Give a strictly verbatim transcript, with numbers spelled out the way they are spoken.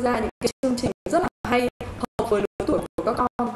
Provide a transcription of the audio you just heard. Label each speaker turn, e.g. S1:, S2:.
S1: ra những cái chương trình rất là hay hợp với lứa tuổi của các con.